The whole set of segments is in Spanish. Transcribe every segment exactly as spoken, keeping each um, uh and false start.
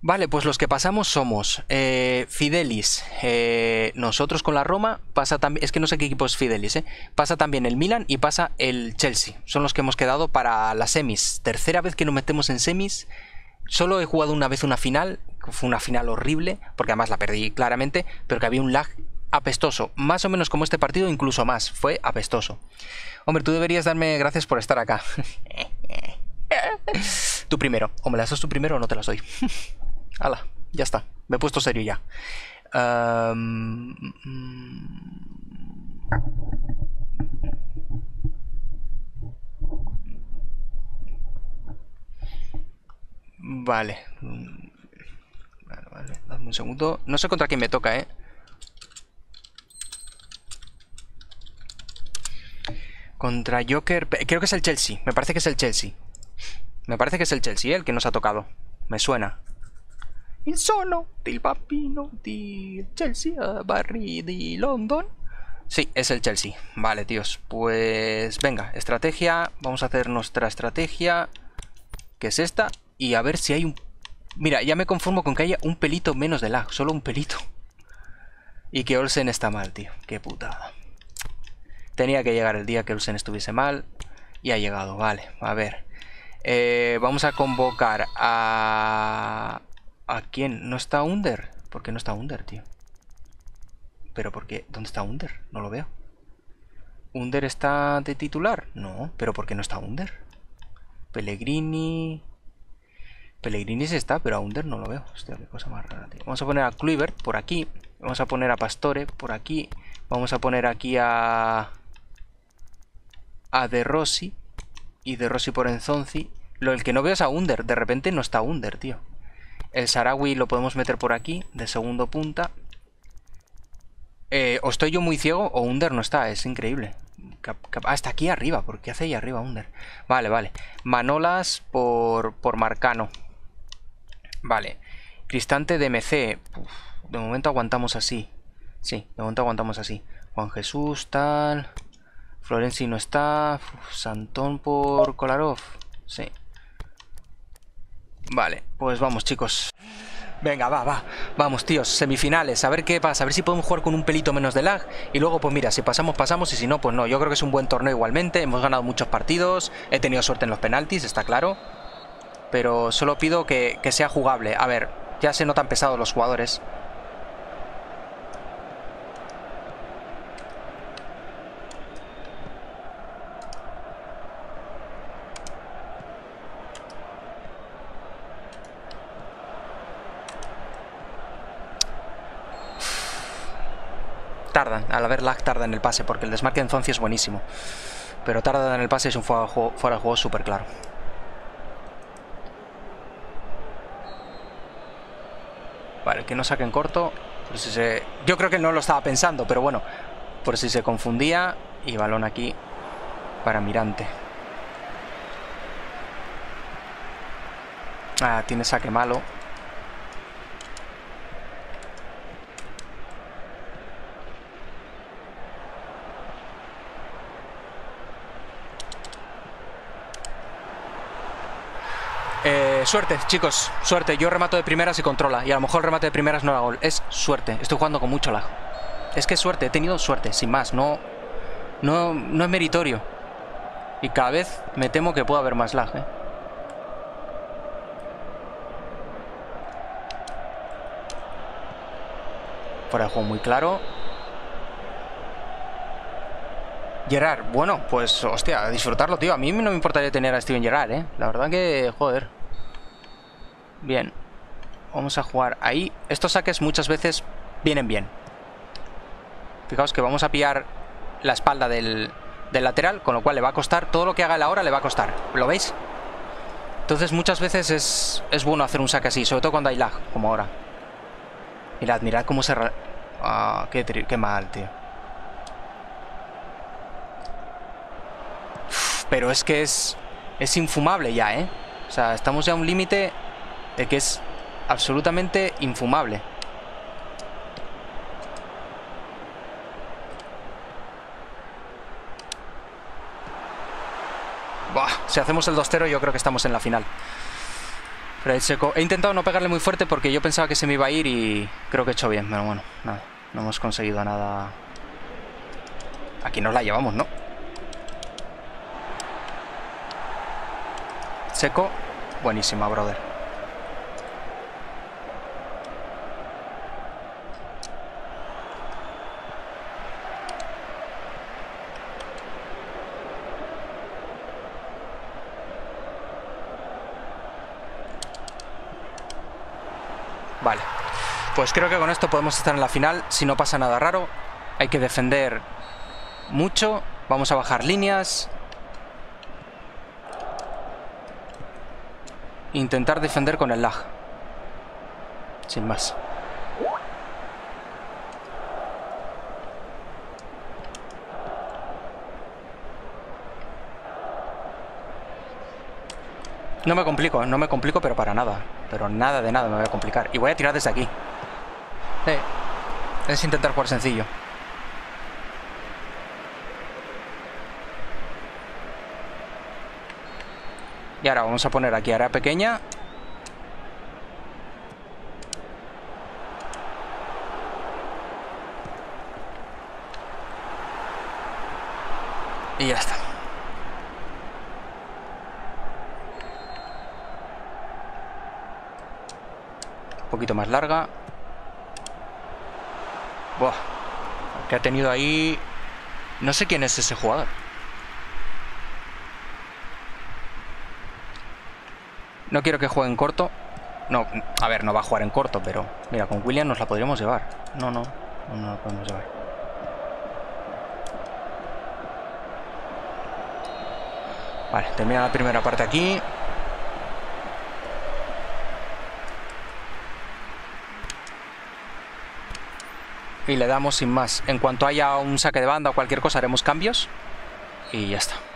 Vale, pues los que pasamos somos eh, Fidelis, eh, nosotros con la Roma, pasa también, es que no sé qué equipo es Fidelis, eh, pasa también el Milan y pasa el Chelsea, son los que hemos quedado para las semis, tercera vez que nos metemos en semis, solo he jugado una vez una final, fue una final horrible, porque además la perdí claramente, pero que había un lag apestoso, más o menos como este partido, incluso más, fue apestoso. Hombre, tú deberías darme gracias por estar acá. Tú primero, o me las das tú primero o no te las doy. Hala, ya está. Me he puesto serio ya. Um... Vale. Vale, vale. Dame un segundo. No sé contra quién me toca, ¿eh? Contra Joker... Creo que es el Chelsea. Me parece que es el Chelsea. Me parece que es el Chelsea, ¿eh? El que nos ha tocado. Me suena. Il sono del bambino di Chelsea a Barry di London. Sí, es el Chelsea. Vale, tíos. Pues venga, estrategia. Vamos a hacer nuestra estrategia, que es esta. Y a ver si hay un... Mira, ya me conformo con que haya un pelito menos de lag. Solo un pelito. Y que Olsen está mal, tío. Qué putada. Tenía que llegar el día que Olsen estuviese mal. Y ha llegado, vale. A ver. Eh, vamos a convocar a... ¿A quién? ¿No está Under? ¿Por qué no está Under, tío? ¿Pero por qué? ¿Dónde está Under? No lo veo. ¿Under está de titular? No, pero ¿por qué no está Under? Pellegrini... Pellegrini sí está, pero a Under no lo veo. Hostia, qué cosa más rara, tío. Vamos a poner a Kluivert por aquí. Vamos a poner a Pastore por aquí. Vamos a poner aquí a... A De Rossi. Y De Rossi por Enzonzi. Lo el que no veo es a Under. De repente no está Under, tío. El Sarawi lo podemos meter por aquí, de segundo punta. Eh, o estoy yo muy ciego o Under no está, es increíble. Ah, está aquí arriba, ¿por qué hace ahí arriba Under? Vale, vale. Manolas por, por Marcano. Vale. Cristante de M C. Uf, de momento aguantamos así. Sí, de momento aguantamos así. Juan Jesús, tal. Florenzi no está. Uf, Santón por Kolarov. Sí. Vale, pues vamos, chicos. Venga, va, va. Vamos, tíos, semifinales. A ver qué pasa. A ver si podemos jugar con un pelito menos de lag. Y luego, pues mira, si pasamos, pasamos. Y si no, pues no. Yo creo que es un buen torneo igualmente. Hemos ganado muchos partidos. He tenido suerte en los penaltis, está claro. Pero solo pido que, que sea jugable. A ver, ya se notan pesados los jugadores. Tardan, al haber lag tarda en el pase, porque el desmarque en Zonzi es buenísimo. Pero tarda en el pase, es un fuera de juego, fuera de juego súper claro. Vale, que no saquen corto. Por si se... Yo creo que no lo estaba pensando, pero bueno. Por si se confundía. Y balón aquí para Mirante. Ah, tiene saque malo. Eh, suerte, chicos, suerte. Yo remato de primeras y controla. Y a lo mejor el remate de primeras no era gol. Es suerte. Estoy jugando con mucho lag. Es que es suerte. He tenido suerte, sin más. No, no, no es meritorio. Y cada vez me temo que pueda haber más lag, ¿eh? Fuera de juego muy claro. Gerrard, bueno, pues hostia, a disfrutarlo, tío. A mí no me importaría tener a Steven Gerrard, ¿eh? La verdad que, joder. Bien. Vamos a jugar ahí. Estos saques muchas veces vienen bien. Fijaos que vamos a pillar la espalda del, del lateral, con lo cual le va a costar. Todo lo que haga él ahora le va a costar. ¿Lo veis? Entonces muchas veces es, es bueno hacer un saque así, sobre todo cuando hay lag, como ahora. Mirad, mirad cómo se... Ah, qué, qué mal, tío. Pero es que es, es infumable ya, ¿eh? O sea, estamos ya a un límite de que es absolutamente infumable. Buah, si hacemos el dos cero yo creo que estamos en la final. Pero el Seco... He intentado no pegarle muy fuerte porque yo pensaba que se me iba a ir y creo que he hecho bien. Pero bueno, nada. No hemos conseguido nada. Aquí nos la llevamos, ¿no? Seco. Buenísima, brother. Vale. Pues creo que con esto podemos estar en la final. Si no pasa nada raro. Hay que defender mucho. Vamos a bajar líneas. Intentar defender con el lag. Sin más. No me complico, no me complico, pero para nada. Pero nada de nada me voy a complicar. Y voy a tirar desde aquí. Eh, es intentar jugar sencillo. Y ahora vamos a poner aquí área pequeña. Y ya está. Un poquito más larga. Buah. Que ha tenido ahí... No sé quién es ese jugador. No quiero que juegue en corto. No, a ver, no va a jugar en corto, pero... Mira, con William nos la podríamos llevar. No, no, no, no la podemos llevar. Vale, termina la primera parte aquí. Y le damos sin más. En cuanto haya un saque de banda o cualquier cosa, haremos cambios. Y ya está.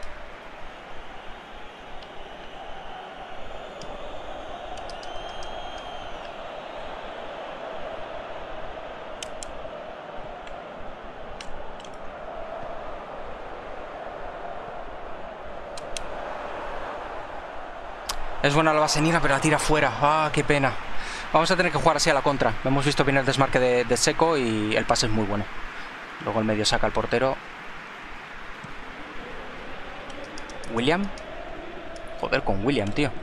Es buena la vaselina, pero la tira fuera. Ah, qué pena. Vamos a tener que jugar así a la contra. Hemos visto bien el desmarque de, de Seco y el pase es muy bueno. Luego el medio saca al portero. William. Joder, con William, tío.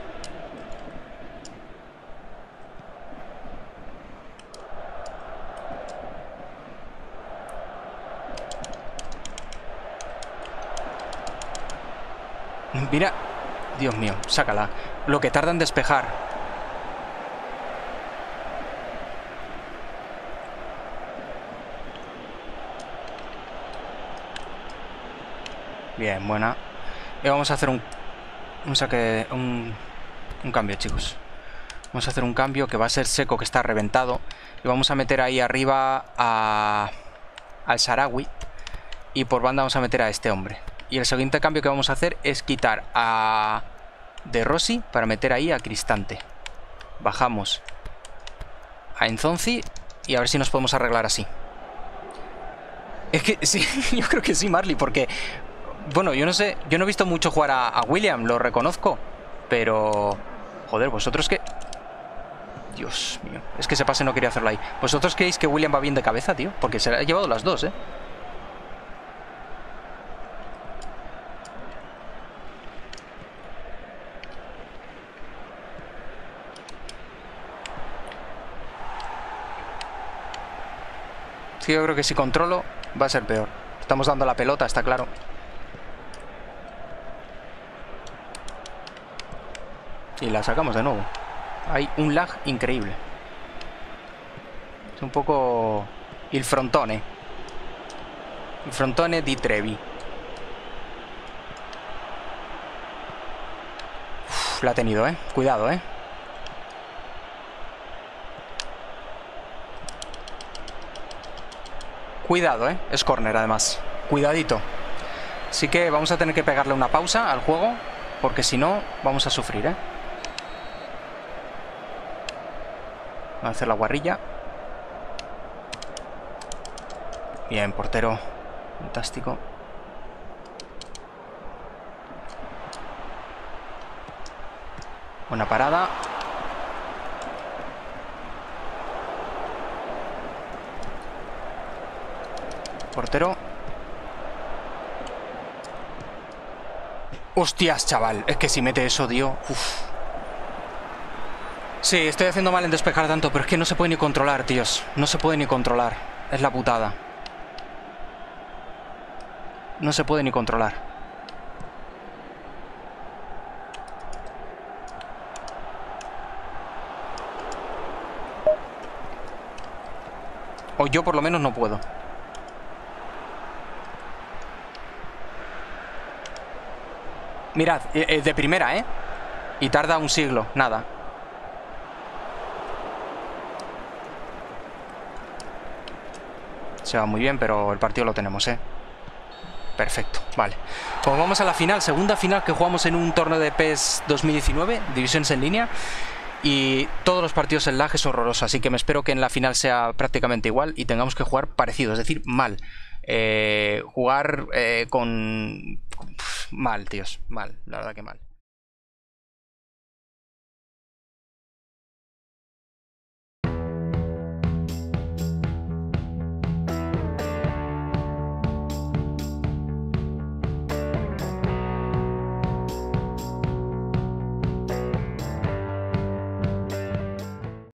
Mira. Dios mío, sácala. Lo que tarda en despejar. Bien, buena. Y vamos a hacer un, un saque, un, un cambio, chicos. Vamos a hacer un cambio que va a ser Seco, que está reventado. Y vamos a meter ahí arriba a, al Sarawi. Y por banda vamos a meter a este hombre. Y el siguiente cambio que vamos a hacer es quitar a De Rossi para meter ahí a Cristante. Bajamos a Enzonzi y a ver si nos podemos arreglar así. Es que sí, yo creo que sí, Marley, porque... Bueno, yo no sé, yo no he visto mucho jugar a, a William, lo reconozco. Pero... Joder, vosotros que... Dios mío, es que ese pase no quería hacerlo ahí. ¿Vosotros creéis que William va bien de cabeza, tío? Porque se le ha llevado las dos, ¿eh? Sí, yo creo que si controlo va a ser peor. Estamos dando la pelota, está claro. Y la sacamos de nuevo. Hay un lag increíble. Es un poco... Il frontone. Il frontone di Trevi. Uf, la ha tenido, eh. Cuidado, eh. Cuidado, eh. Es córner, además. Cuidadito. Así que vamos a tener que pegarle una pausa al juego, porque si no, vamos a sufrir, eh. Vamos a hacer la guarrilla. Bien, portero. Fantástico. Buena parada. Portero. Hostias, chaval. Es que si mete eso, tío. Uf. Sí, estoy haciendo mal en despejar tanto, pero es que no se puede ni controlar, tíos. No se puede ni controlar. Es la putada. No se puede ni controlar. O yo por lo menos no puedo. Mirad, eh, de primera, ¿eh? Y tarda un siglo, nada. Se va muy bien, pero el partido lo tenemos, ¿eh? Perfecto, vale. Pues vamos a la final, segunda final que jugamos en un torneo de P E S dos mil diecinueve, divisiones en línea. Y todos los partidos en lag es horroroso, así que me espero que en la final sea prácticamente igual y tengamos que jugar parecido, es decir, mal. Eh, jugar eh, con... Mal, tíos, mal, la verdad que mal.